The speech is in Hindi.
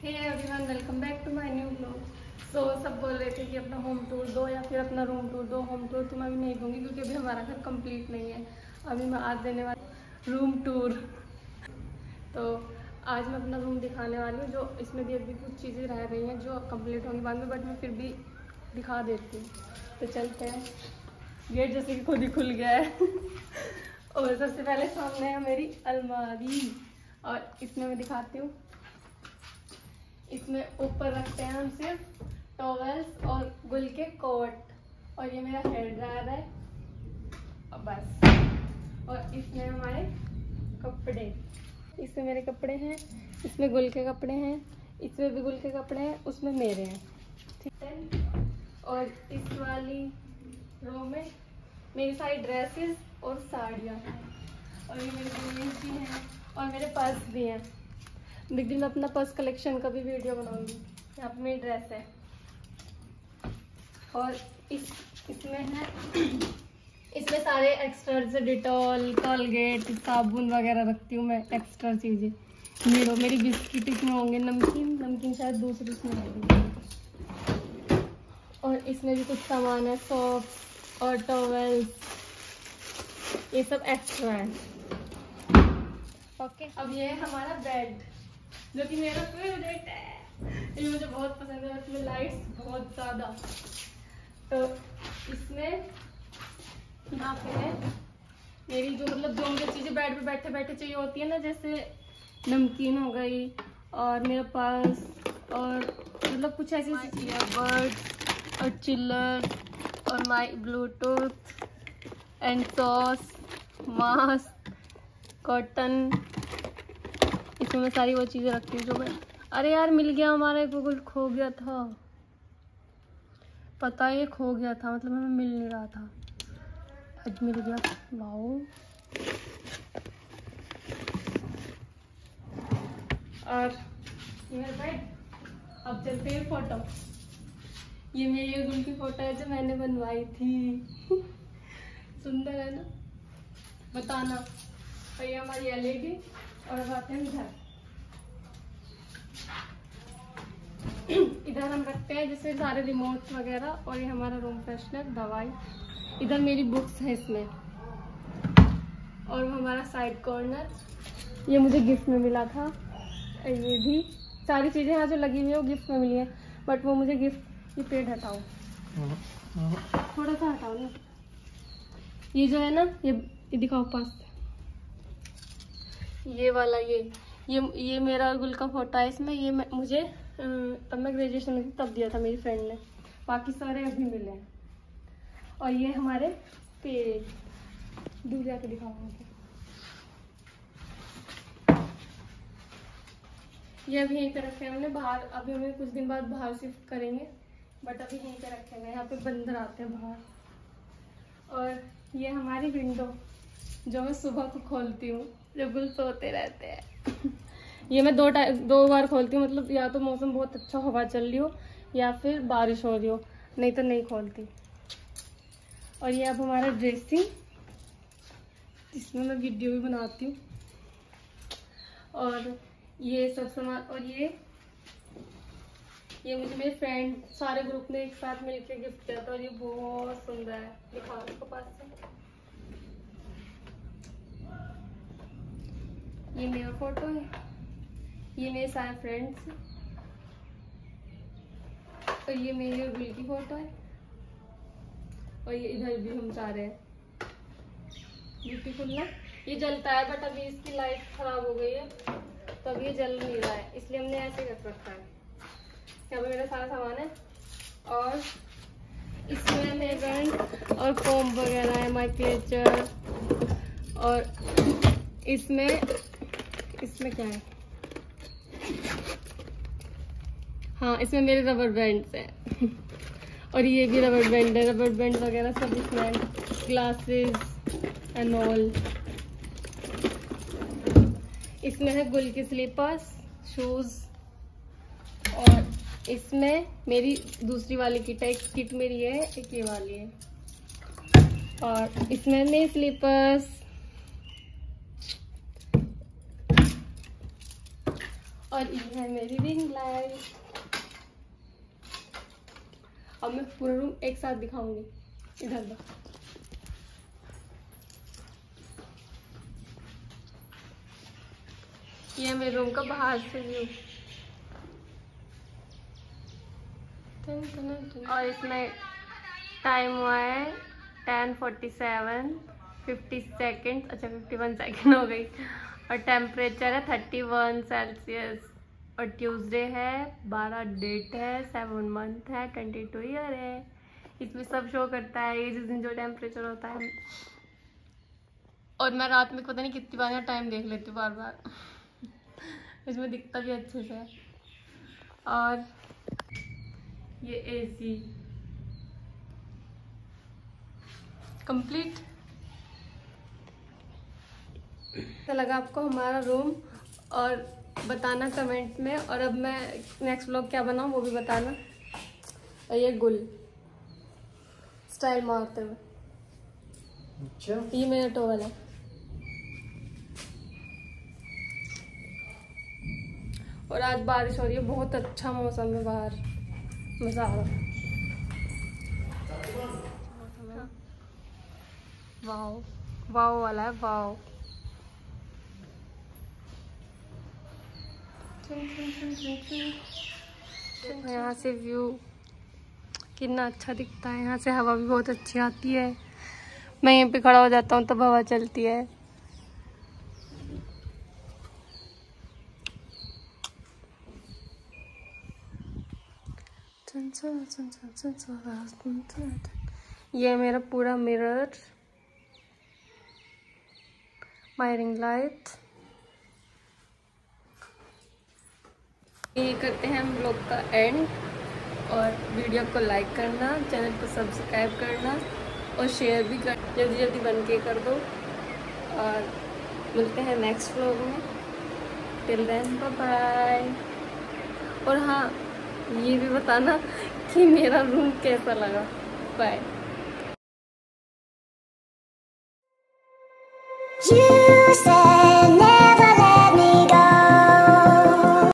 Hey everyone, welcome back to my new blog. So सब बोल रहे थे कि अपना होम टूर दो या फिर अपना रूम टूर दो। होम टूर तो मैं अभी नहीं दूंगी क्योंकि अभी हमारा घर कंप्लीट नहीं है। अभी मैं आज देने वाली रूम टूर। तो आज मैं अपना रूम दिखाने वाली हूँ। जो इसमें भी अभी कुछ चीज़ें रह रही हैं जो कंप्लीट होंगी बाद में, बट मैं फिर भी दिखा देती हूँ। तो चलते हैं। गेट जैसे कि खुद ही खुल गया है। और सबसे पहले सामने है मेरी अलमारी और इसमें मैं दिखाती हूँ। इसमें ऊपर रखते हैं हम सिर्फ टॉवेल्स और गुल के कोट, और ये मेरा हेयर ड्रायर है और बस। और इसमें हमारे कपड़े, इसमें मेरे कपड़े हैं, इसमें गुल के कपड़े हैं, इसमें भी गुल के कपड़े हैं, उसमें मेरे हैं, ठीक है। और इस वाली रो में मेरी सारी ड्रेसेस और साड़ियाँ हैं, और ये मेरे जीन्स भी हैं और मेरे पर्स भी हैं। एक दिन मैं अपना पर्स कलेक्शन का भी वीडियो बनाऊंगी। यहाँ पे मेरी ड्रेस है और इसमें है इसमें सारे एक्स्ट्रा, जैसे डिटॉल, कोलगेट, साबुन वगैरह रखती हूँ मैं, एक्स्ट्रा चीज़ें। मेरी बिस्किट इसमें होंगे, नमकीन शायद दूसरी इसमें होगी। और इसमें भी कुछ सामान है, सॉक्स और टॉवेल्स, ये सब एक्स्ट्रा है। ओके, अब ये है हमारा बेड जो कि मेरा फेवरेट है। ये मुझे बहुत पसंद है और इसमें लाइट्स बहुत ज़्यादा। तो इसमें यहाँ पे है मेरी जो मुझे चीज़ें बेड पे बैठे बैठे चाहिए होती है ना, जैसे नमकीन हो गई और मेरे पास, और कुछ ऐसी ईयरबड्स और चिल्लर और my bluetooth and sauce, mask, cotton. इसमें मैं सारी वो चीज़ें रखती हूँ जो मैं, अरे यार मिल गया, हमारा एक गूगल खो गया था, पता है, ये खो गया था, मतलब हमें मिल नहीं रहा था, आज मिल गया। वाओ। और मेरा बेड। अब चलते हैं फोटो। ये मेरी गुल की फोटो है जो मैंने बनवाई थी। सुंदर है ना, बताना। और ये हमारी एलईडी। और अब आते हैं इधर। इधर हम रखते हैं जैसे सारे रिमोट वगैरह, और ये हमारा रूम फ्रेशनर, दवाई। इधर मेरी बुक्स है इसमें, और हमारा साइड कॉर्नर, ये मुझे गिफ्ट में मिला था। ये भी सारी चीज़ें यहाँ जो लगी हुई है वो गिफ्ट में मिली है, बट वो मुझे गिफ्ट, ये पेड़ हटाओ, थोड़ा सा हटाओ ना, ये जो है ना, ये दिखाओ पास, ये वाला, ये मेरा और गुल का फोटो है इसमें। ये मुझे तब मैं ग्रेजुएशन में थी तब दिया था मेरी फ्रेंड ने, बाकी सारे अभी मिले हैं। और ये हमारे पेड़, दूर जाके दिखाऊंगी। ये अभी यहीं पे रखे हैं हमने बाहर, अभी हमें कुछ दिन बाद बाहर शिफ्ट करेंगे, बट अभी यहीं पे रखे हैं। यहाँ पे बंदर आते हैं बाहर। और ये हमारी विंडो जो मैं सुबह को खोलती हूँ, जो गुल सोते रहते हैं। ये मैं दो बार खोलती हूँ, मतलब या तो मौसम बहुत अच्छा, हवा चल रही हो, या फिर बारिश हो रही हो, नहीं तो नहीं खोलती। और ये अब हमारा ड्रेसिंग, जिसमें मैं वीडियो भी बनाती हूँ। और ये सब सामान, और ये मुझे मेरे फ्रेंड सारे ग्रुप ने एक साथ मिलकर गिफ्ट किया था, और ये बहुत सुंदर है। दिखाओ इसको पास से। ये मेरा फोटो है, ये मेरे सारे फ्रेंड्स, और ये मेरी और गुल की फोटो है, और ये इधर भी हम सारे हैं। ब्यूटीफुल ना। ये जलता है बट अभी इसकी लाइट खराब हो गई है, तो अभी ये जल नहीं रहा है, इसलिए हमने ऐसे कर रखा है। यहाँ पे मेरा सारा सामान है, और इसमें मेरे पेन और कॉम्ब वगैरह है, माई क्लेचर। और इसमें क्या है, हाँ, इसमें मेरे रबर बैंड्स हैं। और ये भी रबर बैंड है, रबर बैंड वगैरह सब इसमें, ग्लासेस एंड ऑल। इसमें है गुल के स्लीपर्स, शूज। और इसमें मेरी दूसरी वाली किट है, एक किट मेरी है, एक ये वाली है। और इसमें मेरे स्लीपर्स, और ये है मेरी रिंग लाइट। अब मैं पूरा रूम एक साथ दिखाऊंगी। इधर दो। ये मेरे रूम का बाहर से व्यू। और इसमें टाइम हुआ है 10:47, 50 सेकेंड, अच्छा 51 सेकेंड हो गई। और टेम्परेचर है 31 सेल्सियस। और ट्यूसडे है, 12 डेट है, 7 मंथ है, 22 ईयर है। इसमें सब शो करता है ये जिस दिन जो टेम्परेचर होता है। और मैं रात में पता नहीं कितनी बार टाइम देख लेती हूँ बार बार। इसमें दिखता भी अच्छे से। और ये एसी कंप्लीट। कैसा लगा आपको हमारा रूम, और बताना कमेंट में। और अब मैं नेक्स्ट व्लॉग क्या बनाऊँ वो भी बताना। और ये गुल स्टाइल मारते हुए। अच्छा, ये मेरा टॉवल है। और आज बारिश हो रही है, बहुत अच्छा मौसम है बाहर, मजा आ रहा। वाओ वाओ वाला है, वाओ। यहाँ से व्यू कितना अच्छा दिखता है। यहाँ से हवा भी बहुत अच्छी आती है। मैं यहीं पे खड़ा हो जाता हूँ तब हवा चलती है। ये मेरा पूरा मिरर, माय रिंग लाइट। ये करते हैं हम लोग का एंड। और वीडियो को लाइक करना, चैनल को सब्सक्राइब करना और शेयर भी कर, जल्दी जल्दी बन के कर दो। और मिलते हैं नेक्स्ट व्लॉग में। Till then bye bye. और हाँ, ये भी बताना कि मेरा रूम कैसा लगा। बाय। You said